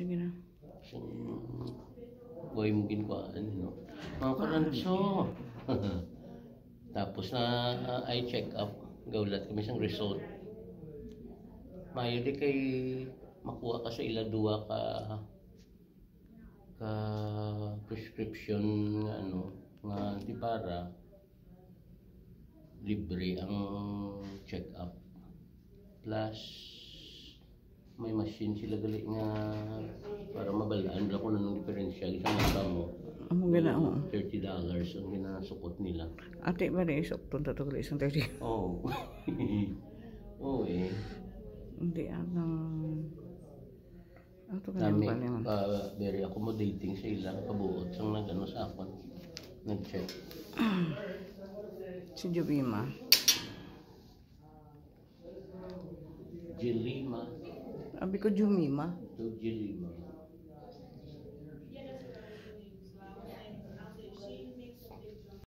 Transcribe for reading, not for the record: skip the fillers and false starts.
Sige na. Isang buhay mo ginkwaan, no? Mga karanso. Tapos na I check up. Gaulat kami isang result. Mayo di kay makuha ka sa iladua ka prescription nga ano nga di para libre ang check up. Plus may machine sila gali nga para mabalaan ra kung anong diferensya isang mata mo. Amo gina o. $30 ang ginasukot nila. Ate ba ni isok ton tato gali isang 30. Oh. Oh eh. Hindi ato Kami kanang naman. very accommodating sa ilang kabuot sang nagano sa akon. Nag-check. Si Jubima. Jilima. Abi ko Jumima. To Jilima.